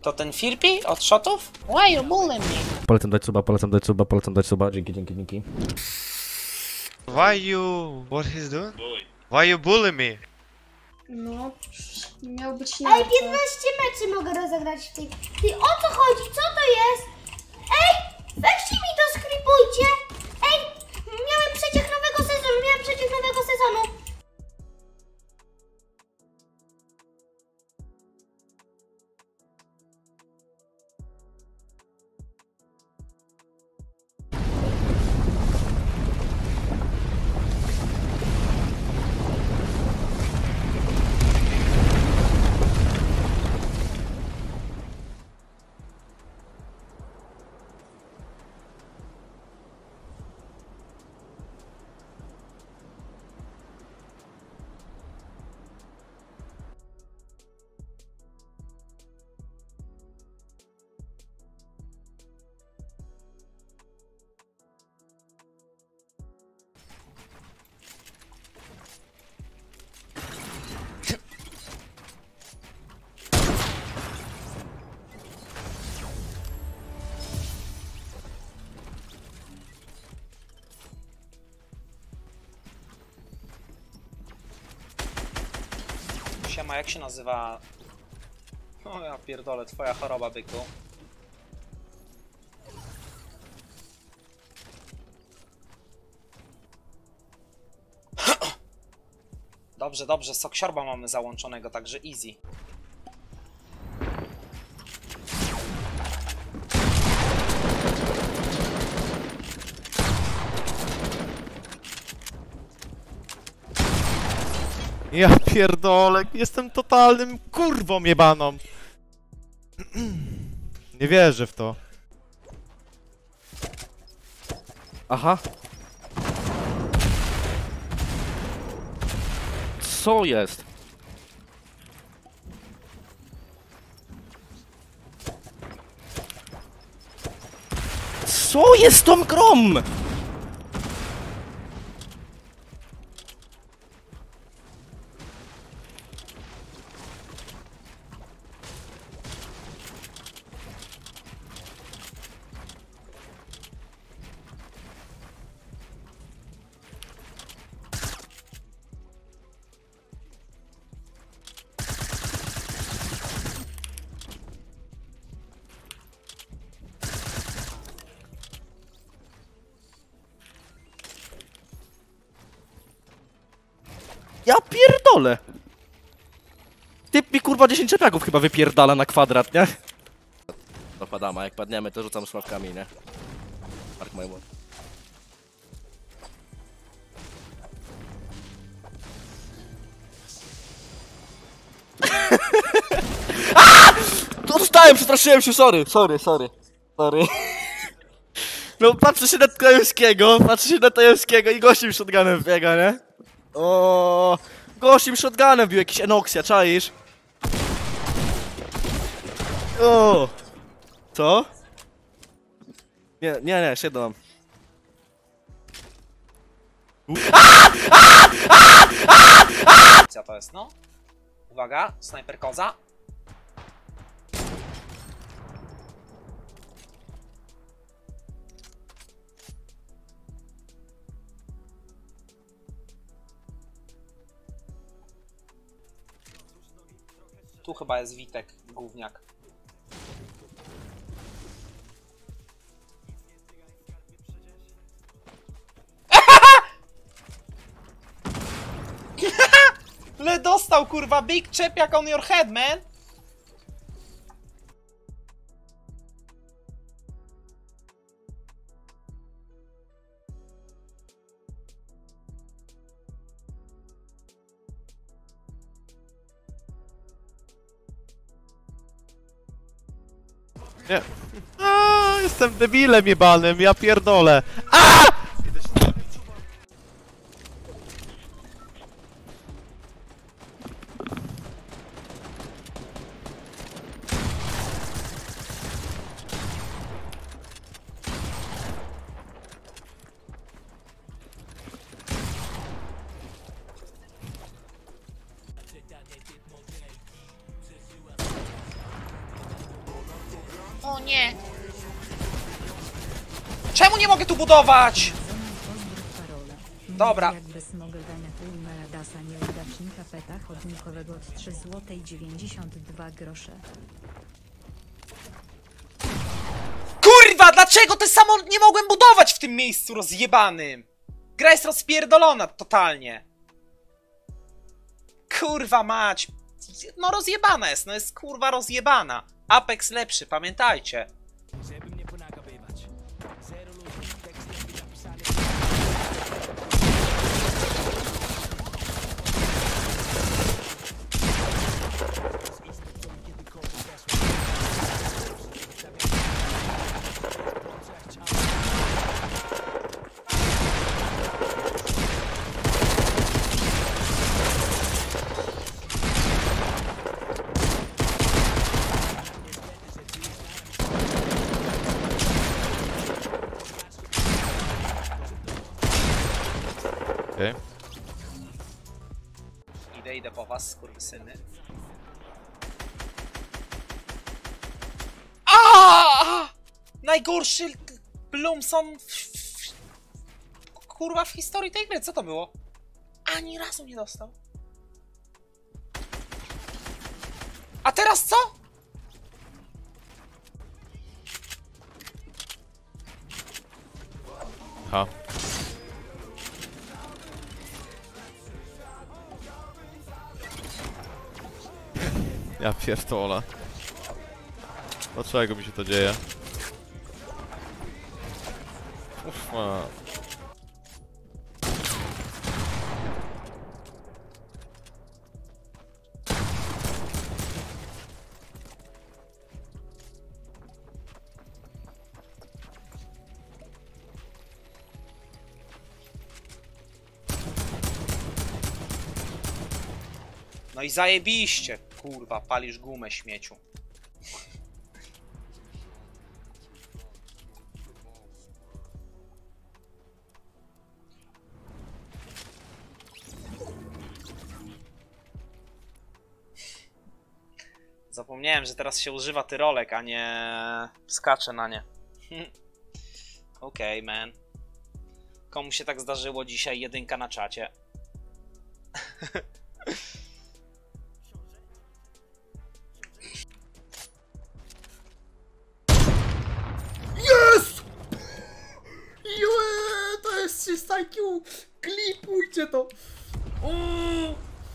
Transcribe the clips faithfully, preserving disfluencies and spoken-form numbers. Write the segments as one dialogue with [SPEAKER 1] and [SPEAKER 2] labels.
[SPEAKER 1] To ten Firpi od shotów? Why you bullying me?
[SPEAKER 2] Polecam dać suba, polecam dać suba, polecam dać suba. Dzięki, dzięki, dzięki.
[SPEAKER 3] Why you... what he's doing? Bully. Why you bully me?
[SPEAKER 4] No, miał być na
[SPEAKER 5] Ej, piętnaście meczy mogę rozegrać w tej... Ty, o co chodzi? Co to jest? Ej, weźcie mi to, skripujcie! Ej, miałem przeciek nowego sezonu, miałem przeciek nowego sezonu.
[SPEAKER 1] Siema, jak się nazywa... O ja pierdolę, twoja choroba, byku. Dobrze, dobrze, sok siorba mamy załączonego, także easy.
[SPEAKER 3] Ja pierdolę, jestem totalnym kurwą jebaną. Nie wierzę w to.
[SPEAKER 2] Aha. Co jest? Co jest z tą grą? Ja pierdolę! Typ mi kurwa dziesięć czepiaków chyba wypierdala na kwadrat, nie? Dopadam, a jak padniemy to rzucam szlawkami, nie? Mark my word. To dostałem, przestraszyłem się, sorry, sorry, sorry, sorry. No patrzę się na Tajewskiego, patrzę się na Tajewskiego i gościem shotgunem biega, nie? O, gościem shotgunem bił jakiś Enoxia, czaisz? O, co? Nie, nie, nie, siedem.
[SPEAKER 1] Co to jest, no? Uwaga, snajper koza. Tu chyba jest Witek, gówniak. Le dostał, kurwa, big czepiak on your head, man!
[SPEAKER 3] Nie. A, jestem debilem jebanym, ja pierdolę. A!
[SPEAKER 1] O nie! Czemu nie mogę tu budować? Dobra.
[SPEAKER 6] Jakby smogowania Meladasa nieudacznika peta chodnikowego od trzy złote dziewięćdziesiąt dwa grosze.
[SPEAKER 1] Kurwa, dlaczego te samo nie mogłem budować w tym miejscu rozjebanym? Gra jest rozpierdolona totalnie. Kurwa mać. No rozjebana jest, no jest kurwa rozjebana. Apex lepszy, pamiętajcie.
[SPEAKER 3] Okej.
[SPEAKER 1] Idę, idę po was, skurwysyny. Aaaa! Najgorszy Bloomson w, w, kurwa w historii tej gry, co to było? Ani razu nie dostał. A teraz co?
[SPEAKER 3] Ha. Ja pierdolę. Dlaczego mi się to dzieje? Uff, a.
[SPEAKER 1] No i zajebiście, kurwa, palisz gumę, śmieciu. Zapomniałem, że teraz się używa tyrolek, a nie skacze na nie. Okej, okay, man. Komu się tak zdarzyło dzisiaj? Jedynka na czacie.
[SPEAKER 2] Jest! Jue, to jest trzysta I Q! Klipujcie to! Mm.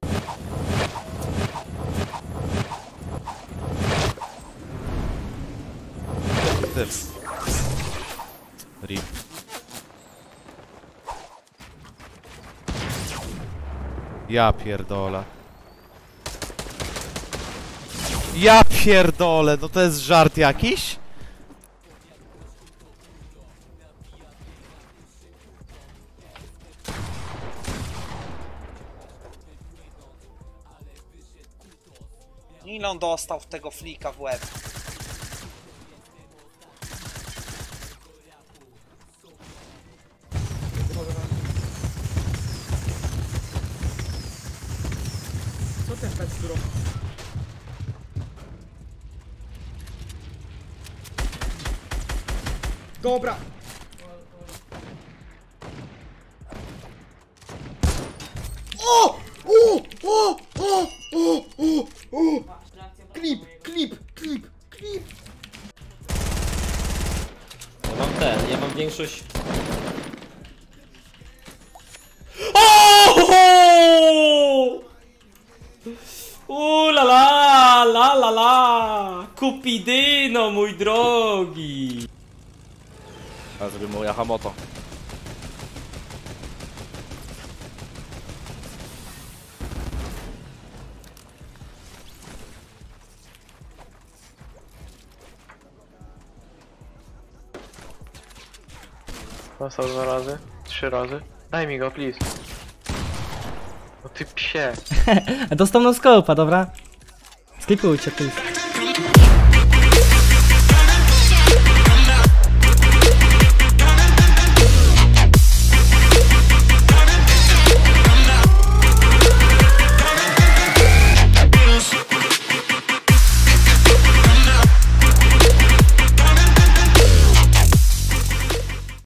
[SPEAKER 3] Tym. Rip. Ja pierdolę. Ja pierdolę, no to jest żart jakiś?
[SPEAKER 1] Ile on dostał w tego flika w łeb?
[SPEAKER 2] Co ten pet zrobił? Dobra! O! O! O! O! O! O! O! Klip! Klip! Klip! Klip!
[SPEAKER 7] Ja mam ten, ja mam większość... Uuu la la, la la la, Kupidyno mój drogi.
[SPEAKER 2] A zrobię mu Yamamoto.
[SPEAKER 8] Dostał dwa razy, trzy razy. Daj mi go, please. No ty psie.
[SPEAKER 7] Dostał no scope'a, dobra? Skipujcie, please.